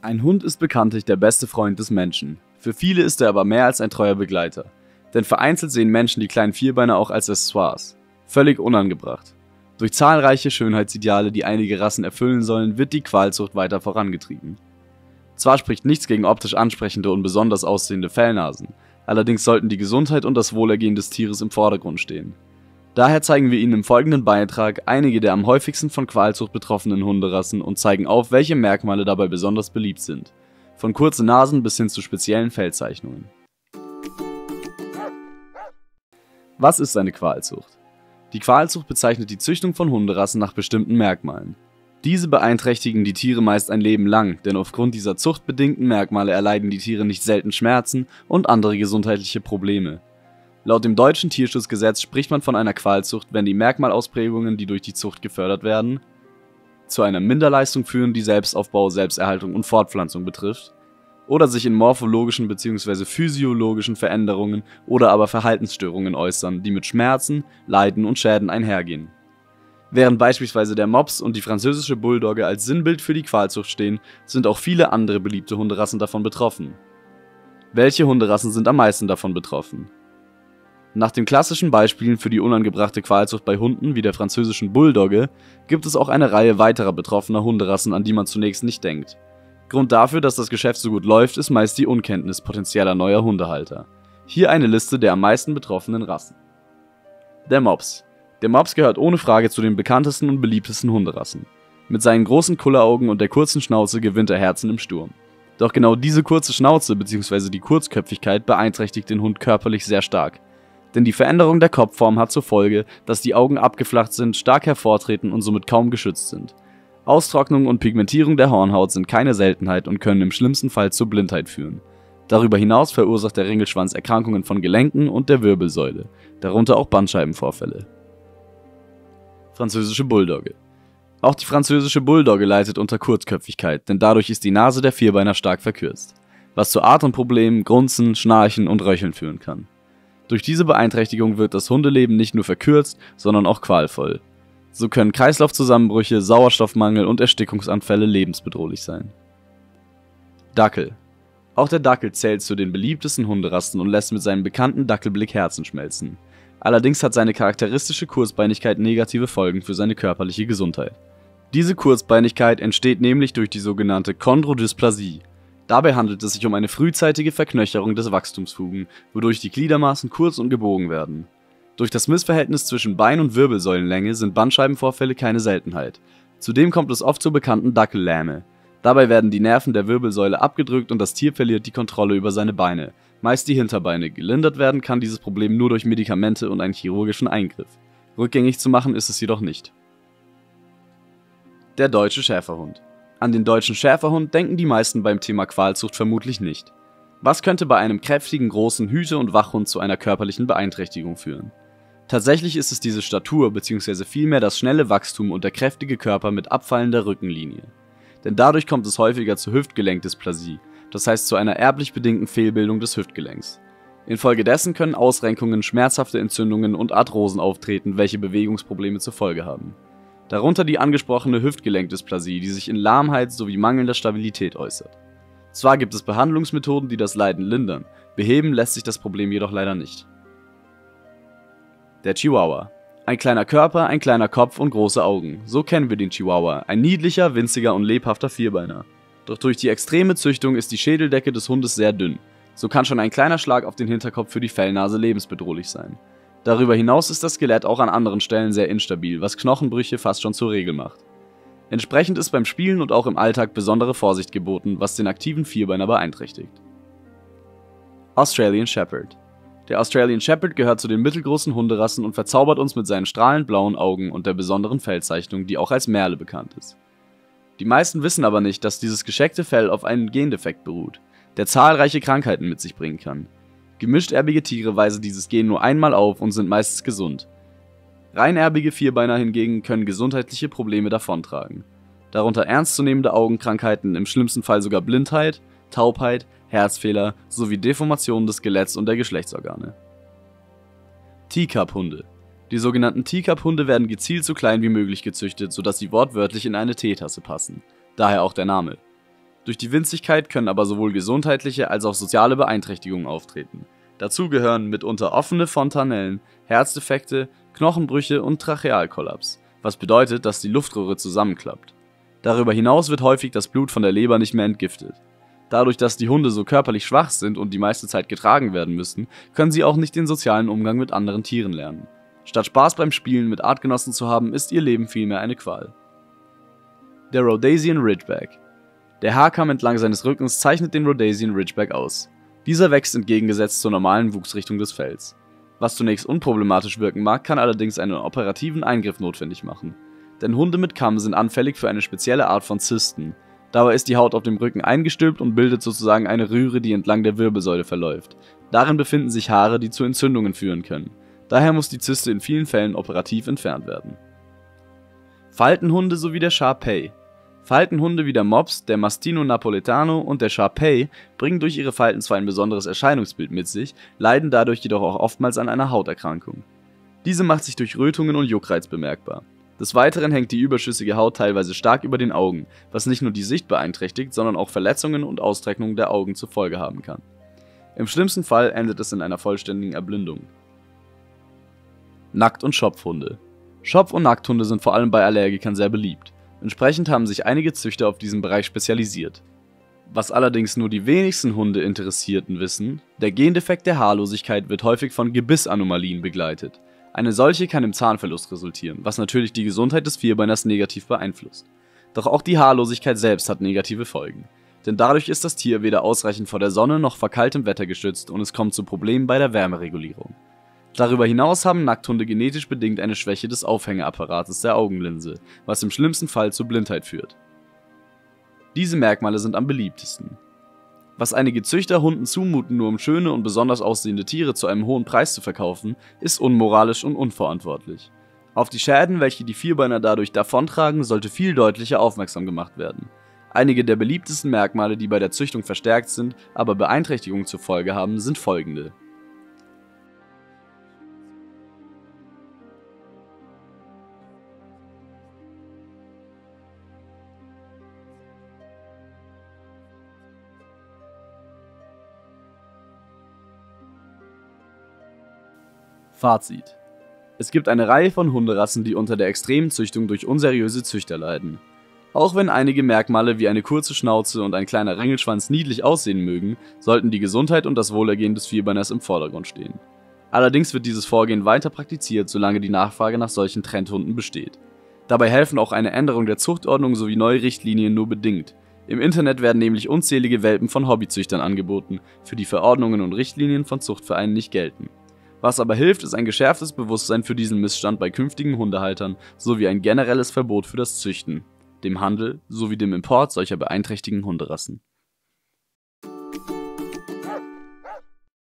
Ein Hund ist bekanntlich der beste Freund des Menschen. Für viele ist er aber mehr als ein treuer Begleiter. Denn vereinzelt sehen Menschen die kleinen Vierbeiner auch als Accessoires. Völlig unangebracht. Durch zahlreiche Schönheitsideale, die einige Rassen erfüllen sollen, wird die Qualzucht weiter vorangetrieben. Zwar spricht nichts gegen optisch ansprechende und besonders aussehende Fellnasen, allerdings sollten die Gesundheit und das Wohlergehen des Tieres im Vordergrund stehen. Daher zeigen wir Ihnen im folgenden Beitrag einige der am häufigsten von Qualzucht betroffenen Hunderassen und zeigen auf, welche Merkmale dabei besonders beliebt sind. Von kurzen Nasen bis hin zu speziellen Fellzeichnungen. Was ist eine Qualzucht? Die Qualzucht bezeichnet die Züchtung von Hunderassen nach bestimmten Merkmalen. Diese beeinträchtigen die Tiere meist ein Leben lang, denn aufgrund dieser zuchtbedingten Merkmale erleiden die Tiere nicht selten Schmerzen und andere gesundheitliche Probleme. Laut dem deutschen Tierschutzgesetz spricht man von einer Qualzucht, wenn die Merkmalausprägungen, die durch die Zucht gefördert werden, zu einer Minderleistung führen, die Selbstaufbau, Selbsterhaltung und Fortpflanzung betrifft, oder sich in morphologischen bzw. physiologischen Veränderungen oder aber Verhaltensstörungen äußern, die mit Schmerzen, Leiden und Schäden einhergehen. Während beispielsweise der Mops und die französische Bulldogge als Sinnbild für die Qualzucht stehen, sind auch viele andere beliebte Hunderassen davon betroffen. Welche Hunderassen sind am meisten davon betroffen? Nach den klassischen Beispielen für die unangebrachte Qualzucht bei Hunden wie der französischen Bulldogge gibt es auch eine Reihe weiterer betroffener Hunderassen, an die man zunächst nicht denkt. Grund dafür, dass das Geschäft so gut läuft, ist meist die Unkenntnis potenzieller neuer Hundehalter. Hier eine Liste der am meisten betroffenen Rassen. Der Mops. Der Mops gehört ohne Frage zu den bekanntesten und beliebtesten Hunderassen. Mit seinen großen Kulleraugen und der kurzen Schnauze gewinnt er Herzen im Sturm. Doch genau diese kurze Schnauze bzw. die Kurzköpfigkeit beeinträchtigt den Hund körperlich sehr stark. Denn die Veränderung der Kopfform hat zur Folge, dass die Augen abgeflacht sind, stark hervortreten und somit kaum geschützt sind. Austrocknung und Pigmentierung der Hornhaut sind keine Seltenheit und können im schlimmsten Fall zur Blindheit führen. Darüber hinaus verursacht der Ringelschwanz Erkrankungen von Gelenken und der Wirbelsäule, darunter auch Bandscheibenvorfälle. Französische Bulldogge. Auch die französische Bulldogge leidet unter Kurzköpfigkeit, denn dadurch ist die Nase der Vierbeiner stark verkürzt, was zu Atemproblemen, Grunzen, Schnarchen und Röcheln führen kann. Durch diese Beeinträchtigung wird das Hundeleben nicht nur verkürzt, sondern auch qualvoll. So können Kreislaufzusammenbrüche, Sauerstoffmangel und Erstickungsanfälle lebensbedrohlich sein. Dackel. Auch der Dackel zählt zu den beliebtesten Hunderassen und lässt mit seinem bekannten Dackelblick Herzen schmelzen. Allerdings hat seine charakteristische Kurzbeinigkeit negative Folgen für seine körperliche Gesundheit. Diese Kurzbeinigkeit entsteht nämlich durch die sogenannte Chondrodysplasie. Dabei handelt es sich um eine frühzeitige Verknöcherung des Wachstumsfugen, wodurch die Gliedermaßen kurz und gebogen werden. Durch das Missverhältnis zwischen Bein- und Wirbelsäulenlänge sind Bandscheibenvorfälle keine Seltenheit. Zudem kommt es oft zur bekannten Dackellähme. Dabei werden die Nerven der Wirbelsäule abgedrückt und das Tier verliert die Kontrolle über seine Beine, meist die Hinterbeine. Gelindert werden kann dieses Problem nur durch Medikamente und einen chirurgischen Eingriff. Rückgängig zu machen ist es jedoch nicht. Der deutsche Schäferhund. An den deutschen Schäferhund denken die meisten beim Thema Qualzucht vermutlich nicht. Was könnte bei einem kräftigen, großen Hüte- und Wachhund zu einer körperlichen Beeinträchtigung führen? Tatsächlich ist es diese Statur bzw. vielmehr das schnelle Wachstum und der kräftige Körper mit abfallender Rückenlinie. Denn dadurch kommt es häufiger zur Hüftgelenkdysplasie, das heißt zu einer erblich bedingten Fehlbildung des Hüftgelenks. Infolgedessen können Ausrenkungen, schmerzhafte Entzündungen und Arthrosen auftreten, welche Bewegungsprobleme zur Folge haben. Darunter die angesprochene Hüftgelenkdysplasie, die sich in Lahmheit sowie mangelnder Stabilität äußert. Zwar gibt es Behandlungsmethoden, die das Leiden lindern, beheben lässt sich das Problem jedoch leider nicht. Der Chihuahua. Ein kleiner Körper, ein kleiner Kopf und große Augen. So kennen wir den Chihuahua, ein niedlicher, winziger und lebhafter Vierbeiner. Doch durch die extreme Züchtung ist die Schädeldecke des Hundes sehr dünn. So kann schon ein kleiner Schlag auf den Hinterkopf für die Fellnase lebensbedrohlich sein. Darüber hinaus ist das Skelett auch an anderen Stellen sehr instabil, was Knochenbrüche fast schon zur Regel macht. Entsprechend ist beim Spielen und auch im Alltag besondere Vorsicht geboten, was den aktiven Vierbeiner beeinträchtigt. Australian Shepherd. Der Australian Shepherd gehört zu den mittelgroßen Hunderassen und verzaubert uns mit seinen strahlend blauen Augen und der besonderen Fellzeichnung, die auch als Merle bekannt ist. Die meisten wissen aber nicht, dass dieses gescheckte Fell auf einen Gendefekt beruht, der zahlreiche Krankheiten mit sich bringen kann. Gemishterbige Tiere weisen dieses Gen nur einmal auf und sind meistens gesund. Reinerbige Vierbeiner hingegen können gesundheitliche Probleme davontragen. Darunter ernstzunehmende Augenkrankheiten, im schlimmsten Fall sogar Blindheit, Taubheit, Herzfehler sowie Deformationen des Skeletts und der Geschlechtsorgane. Teacup-Hunde. Die sogenannten Teacup-Hunde werden gezielt so klein wie möglich gezüchtet, sodass sie wortwörtlich in eine Teetasse passen. Daher auch der Name. Durch die Winzigkeit können aber sowohl gesundheitliche als auch soziale Beeinträchtigungen auftreten. Dazu gehören mitunter offene Fontanellen, Herzdefekte, Knochenbrüche und Trachealkollaps, was bedeutet, dass die Luftröhre zusammenklappt. Darüber hinaus wird häufig das Blut von der Leber nicht mehr entgiftet. Dadurch, dass die Hunde so körperlich schwach sind und die meiste Zeit getragen werden müssen, können sie auch nicht den sozialen Umgang mit anderen Tieren lernen. Statt Spaß beim Spielen mit Artgenossen zu haben, ist ihr Leben vielmehr eine Qual. Der Rhodesian Ridgeback. Der Haarkamm entlang seines Rückens zeichnet den Rhodesian Ridgeback aus. Dieser wächst entgegengesetzt zur normalen Wuchsrichtung des Fells. Was zunächst unproblematisch wirken mag, kann allerdings einen operativen Eingriff notwendig machen. Denn Hunde mit Kamm sind anfällig für eine spezielle Art von Zysten. Dabei ist die Haut auf dem Rücken eingestülpt und bildet sozusagen eine Röhre, die entlang der Wirbelsäule verläuft. Darin befinden sich Haare, die zu Entzündungen führen können. Daher muss die Zyste in vielen Fällen operativ entfernt werden. Faltenhunde sowie der Shar-Pei. Faltenhunde wie der Mops, der Mastino Napoletano und der Shar-Pei bringen durch ihre Falten zwar ein besonderes Erscheinungsbild mit sich, leiden dadurch jedoch auch oftmals an einer Hauterkrankung. Diese macht sich durch Rötungen und Juckreiz bemerkbar. Des Weiteren hängt die überschüssige Haut teilweise stark über den Augen, was nicht nur die Sicht beeinträchtigt, sondern auch Verletzungen und Austrocknung der Augen zur Folge haben kann. Im schlimmsten Fall endet es in einer vollständigen Erblindung. Nackt- und Schopfhunde. Schopf- und Nackthunde sind vor allem bei Allergikern sehr beliebt. Entsprechend haben sich einige Züchter auf diesen Bereich spezialisiert. Was allerdings nur die wenigsten Hundeinteressierten wissen, der Gendefekt der Haarlosigkeit wird häufig von Gebissanomalien begleitet. Eine solche kann im Zahnverlust resultieren, was natürlich die Gesundheit des Vierbeiners negativ beeinflusst. Doch auch die Haarlosigkeit selbst hat negative Folgen. Denn dadurch ist das Tier weder ausreichend vor der Sonne noch vor kaltem Wetter geschützt und es kommt zu Problemen bei der Wärmeregulierung. Darüber hinaus haben Nackthunde genetisch bedingt eine Schwäche des Aufhängeapparates der Augenlinse, was im schlimmsten Fall zu Blindheit führt. Diese Merkmale sind am beliebtesten. Was einige Züchter Hunden zumuten, nur um schöne und besonders aussehende Tiere zu einem hohen Preis zu verkaufen, ist unmoralisch und unverantwortlich. Auf die Schäden, welche die Vierbeiner dadurch davontragen, sollte viel deutlicher aufmerksam gemacht werden. Einige der beliebtesten Merkmale, die bei der Züchtung verstärkt sind, aber Beeinträchtigungen zur Folge haben, sind folgende. Fazit: Es gibt eine Reihe von Hunderassen, die unter der extremen Züchtung durch unseriöse Züchter leiden. Auch wenn einige Merkmale wie eine kurze Schnauze und ein kleiner Ringelschwanz niedlich aussehen mögen, sollten die Gesundheit und das Wohlergehen des Vierbeiners im Vordergrund stehen. Allerdings wird dieses Vorgehen weiter praktiziert, solange die Nachfrage nach solchen Trendhunden besteht. Dabei helfen auch eine Änderung der Zuchtordnung sowie neue Richtlinien nur bedingt. Im Internet werden nämlich unzählige Welpen von Hobbyzüchtern angeboten, für die Verordnungen und Richtlinien von Zuchtvereinen nicht gelten. Was aber hilft, ist ein geschärftes Bewusstsein für diesen Missstand bei künftigen Hundehaltern sowie ein generelles Verbot für das Züchten, dem Handel sowie dem Import solcher beeinträchtigten Hunderassen.